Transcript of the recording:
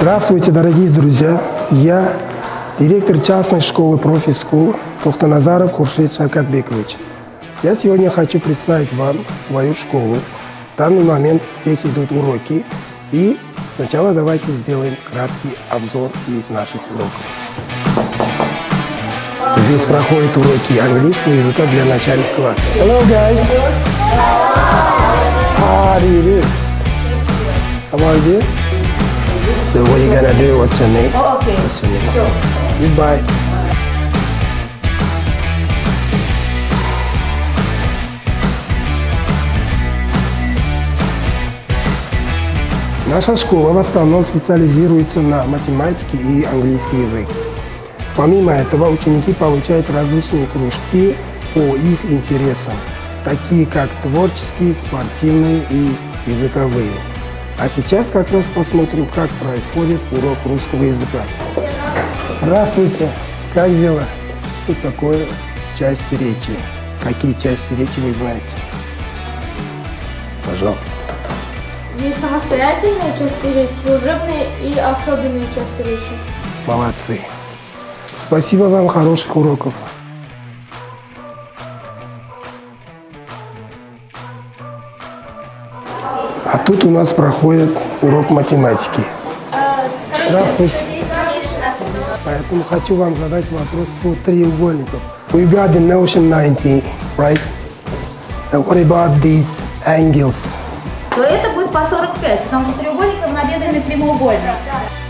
Здравствуйте, дорогие друзья! Я директор частной школы «Профи-Скул» Тохтаназаров Хуршид Шавкатбекович. Я сегодня хочу представить вам свою школу. В данный момент здесь идут уроки. И сначала давайте сделаем краткий обзор из наших уроков. Здесь проходят уроки английского языка для начальных классов. Hello, guys! How do you do? How are you? So what are you gonna do? What's your name? Oh, okay. What's your name? Sure. Goodbye. Наша школа в основном специализируется на математике и английский язык. Помимо этого, ученики получают различные кружки по их интересам, такие как творческие, спортивные и языковые. А сейчас как раз посмотрим, как происходит урок русского языка. Здравствуйте! Как дела? Что такое части речи? Какие части речи вы знаете? Пожалуйста. Есть самостоятельные части речи, служебные и особенные части речи. Молодцы! Спасибо вам, хороших уроков! А тут у нас проходит урок математики. Здравствуйте! Поэтому хочу вам задать вопрос по треугольникам. We got the notion 90, right? And what about these angles? То это будет по 45, потому что треугольник равнобедренный прямоугольник.